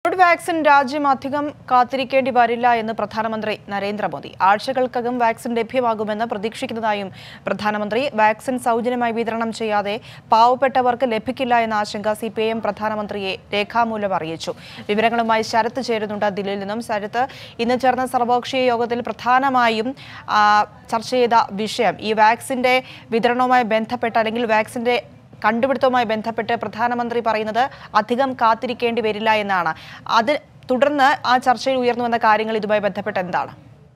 Covid vaccine രാജ്യം അധികം കാത്തിരിക്കേണ്ടി വരില്ല എന്ന് പ്രധാനമന്ത്രി നരേന്ദ്രമോദി. ആഴ്ചകൾക്കകം വാക്സിൻ ലഭ്യമാകുമെന്ന് പ്രതീക്ഷിക്കുന്നതായും പ്രധാനമന്ത്രി. വാക്സിൻ സൗജന്യമായി വിതരണം ചെയ്യാതെ പാവപ്പെട്ടവർക്ക് ലഭിക്കില്ല എന്ന ആശങ്ക സിപിഐഎം പ്രധാനമന്ത്രിയെ രേഖാമൂലം അറിയിച്ചു. വിവരങ്ങളുമായി ശരത്ത് ചേരുന്നുണ്ട് ദില്ലിയിൽ നിന്നും. ശരത്ത്, ഇന്ന് ചേർന്ന സർവകക്ഷി യോഗത്തിൽ പ്രധാനമായും ചർച്ച ചെയ്ത വിഷയം ഈ വാക്സിന്റെ വിതരണവുമായി ബന്ധപ്പെട്ട് അല്ലെങ്കിൽ വാക്സിന്റെ കണ്ടുപിടുത്തവുമായി ബന്ധപ്പെട്ട് പ്രധാനമന്ത്രി പറയുന്നത് അധികം കാത്തിരിക്കേണ്ടി വരില്ല എന്നാണ്. അത് തുടർന്ന് ആ ചർച്ചയിൽ ഉയർന്നു വന്ന കാര്യങ്ങൾ ഇതുമായി ബന്ധപ്പെട്ട് എന്താണ്?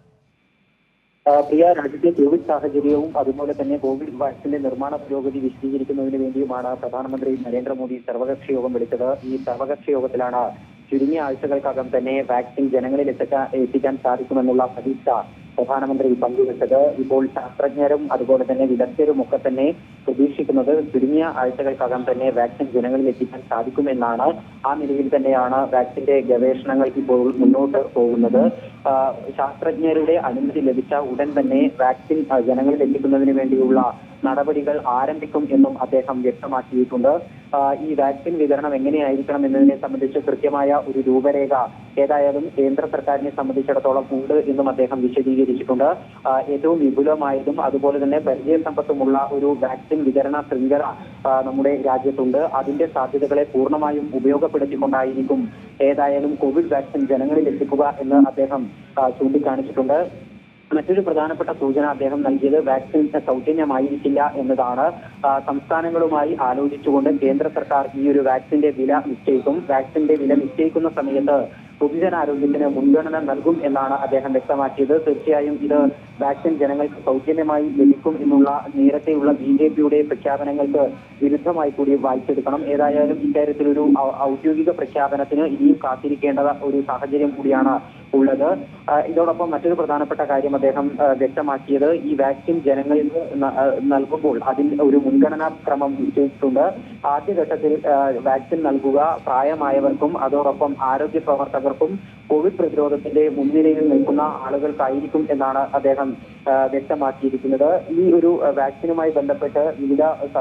പ്രിയ, രാജ്യത്തെ കോവിഡ് സാഹചര്യവും അതുപോലെ തന്നെ കോവിഡ് വാക്സിന്റെ നിർമ്മാണ പുരോഗതി വിശദീകരിക്കുന്നതിന് വേണ്ടിയുമാണ് പ്രധാനമന്ത്രി നരേന്ദ്രമോദി സർവകക്ഷി യോഗം വിളിച്ചത്. ഈ സർവകക്ഷി യോഗത്തിലാണ് ചുരുങ്ങിയ ആഴ്ചകൾക്കകം തന്നെ വാക്സിൻ ജനങ്ങളിൽ എത്തിക്കാൻ സാധിക്കുമെന്നുള്ള പ്രതീക്ഷ പ്രധാനമന്ത്രി പങ്കുവച്ചത്. ഇപ്പോൾ ശാസ്ത്രജ്ഞരും അതുപോലെ തന്നെ വിദഗ്ധരും ഒക്കെ തന്നെ പ്രതീക്ഷിക്കുന്നത് ചുരുങ്ങിയ ആഴ്ചകൾക്കകം തന്നെ വാക്സിൻ ജനങ്ങളിൽ എത്തിക്കാൻ സാധിക്കുമെന്നാണ്. ആ നിലയിൽ തന്നെയാണ് വാക്സിന്റെ ഗവേഷണങ്ങൾ ഇപ്പോൾ മുന്നോട്ട് പോകുന്നത്. ശാസ്ത്രജ്ഞരുടെ അനുമതി ലഭിച്ച ഉടൻ തന്നെ വാക്സിൻ ജനങ്ങളിൽ എത്തിക്കുന്നതിന് വേണ്ടിയുള്ള നടപടികൾ ആരംഭിക്കും എന്നും അദ്ദേഹം വ്യക്തമാക്കിയിട്ടുണ്ട്. ഈ വാക്സിൻ വിതരണം എങ്ങനെയായിരിക്കണം എന്നതിനെ സംബന്ധിച്ച് കൃത്യമായ ഒരു രൂപരേഖ ഏതായാലും കേന്ദ്ര സർക്കാരിനെ സംബന്ധിച്ചിടത്തോളം ഉണ്ട് എന്നും അദ്ദേഹം വിശദീകരിച്ചിട്ടുണ്ട്. ഏറ്റവും വിപുലമായതും അതുപോലെ തന്നെ പരിചയസമ്പത്തുമുള്ള ഒരു വാക്സിൻ വിതരണ ശൃംഖല നമ്മുടെ രാജ്യത്തുണ്ട്. അതിന്റെ സാധ്യതകളെ പൂർണ്ണമായും ഉപയോഗപ്പെടുത്തിക്കൊണ്ടായിരിക്കും ഏതായാലും കോവിഡ് വാക്സിൻ ജനങ്ങളിൽ എത്തിക്കുക എന്ന് അദ്ദേഹം ചൂണ്ടിക്കാണിച്ചിട്ടുണ്ട്. മറ്റൊരു പ്രധാനപ്പെട്ട സൂചന അദ്ദേഹം നൽകിയത് വാക്സിൻ സൗജന്യമായിരിക്കില്ല എന്നതാണ്. സംസ്ഥാനങ്ങളുമായി ആലോചിച്ചുകൊണ്ട് കേന്ദ്ര സർക്കാർ ഈ ഒരു വാക്സിന്റെ വില നിശ്ചയിക്കും. വാക്സിന്റെ വില നിശ്ചയിക്കുന്ന സമയത്ത് പൊതുജനാരോഗ്യത്തിന് മുൻഗണന നൽകും എന്നാണ് അദ്ദേഹം വ്യക്തമാക്കിയത്. തീർച്ചയായും ഇത് വാക്സിൻ ജനങ്ങൾക്ക് സൗജന്യമായി ലഭിക്കും എന്നുള്ള നേരത്തെയുള്ള BJPയുടെ പ്രഖ്യാപനങ്ങൾക്ക് വിരുദ്ധമായി കൂടി വായിച്ചെടുക്കണം. ഏതായാലും ഇക്കാര്യത്തിലൊരു ഔദ്യോഗിക പ്രഖ്യാപനത്തിന് ഇനിയും കാത്തിരിക്കേണ്ട ഒരു സാഹചര്യം കൂടിയാണ് ഉള്ളത്. ഇതോടൊപ്പം മറ്റൊരു പ്രധാനപ്പെട്ട കാര്യം അദ്ദേഹം വ്യക്തമാക്കിയത് ഈ വാക്സിൻ ജനങ്ങൾക്ക് നൽകുമ്പോൾ അതിൽ ഒരു മുൻഗണനാ ക്രമം നിശ്ചയിച്ചിട്ടുണ്ട്. ആദ്യഘട്ടത്തിൽ വാക്സിൻ നൽകുക പ്രായമായവർക്കും അതോടൊപ്പം ആരോഗ്യ പ്രവർത്തകർക്കും കോവിഡ് പ്രതിരോധത്തിന്റെ മുൻനിരയിൽ നിൽക്കുന്ന ആളുകൾക്കായിരിക്കും എന്നാണ് അദ്ദേഹം വ്യക്തമാക്കിയിരിക്കുന്നത്. ഈ ഒരു വാക്സിനുമായി ബന്ധപ്പെട്ട് വിവിധ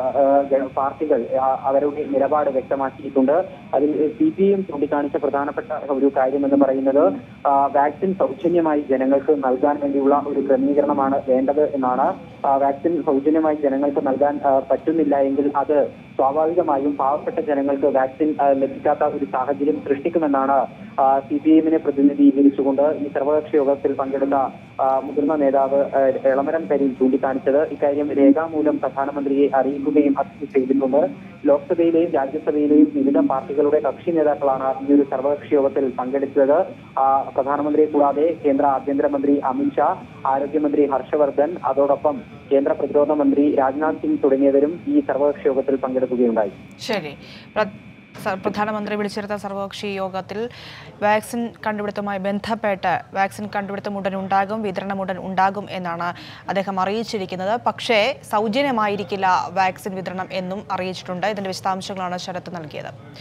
പാർട്ടികൾ അവരുടെ നിലപാട് വ്യക്തമാക്കിയിട്ടുണ്ട്. അതിൽ CPIM ചൂണ്ടിക്കാണിച്ച പ്രധാനപ്പെട്ട ഒരു കാര്യം എന്ന് പറയുന്നത് വാക്സിൻ സൗജന്യമായി ജനങ്ങൾക്ക് നൽകാൻ വേണ്ടിയുള്ള ഒരു ക്രമീകരണമാണ് വേണ്ടത് എന്നാണ്. വാക്സിൻ സൗജന്യമായി ജനങ്ങൾക്ക് നൽകാൻ പറ്റുന്നില്ല എങ്കിൽ അത് സ്വാഭാവികമായും പാവപ്പെട്ട ജനങ്ങൾക്ക് വാക്സിൻ ലഭിക്കാത്ത ഒരു സാഹചര്യം സൃഷ്ടിക്കുമെന്നാണ് CPIMനെ പ്രതിനിധീകരിച്ചുകൊണ്ട് ഈ സർവകക്ഷി യോഗത്തിൽ പങ്കെടുത്ത മുതിർന്ന നേതാവ് എളമരം കരീം ചൂണ്ടിക്കാണിച്ചത്. ഇക്കാര്യം രേഖാമൂലം പ്രധാനമന്ത്രിയെ അറിയിക്കുകയും ചെയ്തിട്ടുണ്ട്. ലോക്സഭയിലെയും രാജ്യസഭയിലെയും വിവിധ പാർട്ടികളുടെ കക്ഷി നേതാക്കളാണ് ഈ ഒരു സർവകക്ഷി യോഗത്തിൽ പങ്കെടുത്തത്. പ്രധാനമന്ത്രിയെ കൂടാതെ കേന്ദ്ര ആഭ്യന്തരമന്ത്രി അമിത്ഷാ, ആരോഗ്യമന്ത്രി ഹർഷവർദ്ധൻ, അതോടൊപ്പം കേന്ദ്ര പ്രതിരോധ മന്ത്രി രാജ്നാഥ് സിംഗ് തുടങ്ങിയവരും ഈ സർവകക്ഷി യോഗത്തിൽ പങ്കെടുക്കുകയുണ്ടായി. ശരി, പ്രധാനമന്ത്രി വിളിച്ചിരുന്ന സർവകക്ഷി യോഗത്തിൽ വാക്സിൻ കണ്ടുപിടുത്തവുമായി ബന്ധപ്പെട്ട് വാക്സിൻ കണ്ടുപിടുത്തം ഉടൻ ഉണ്ടാകും, വിതരണം ഉടൻ ഉണ്ടാകും എന്നാണ് അദ്ദേഹം അറിയിച്ചിരിക്കുന്നത്. പക്ഷേ സൗജന്യമായിരിക്കില്ല വാക്സിൻ വിതരണം എന്നും അറിയിച്ചിട്ടുണ്ട്. ഇതിന്റെ വിശദാംശങ്ങളാണ് ശരത്ത് നൽകിയത്.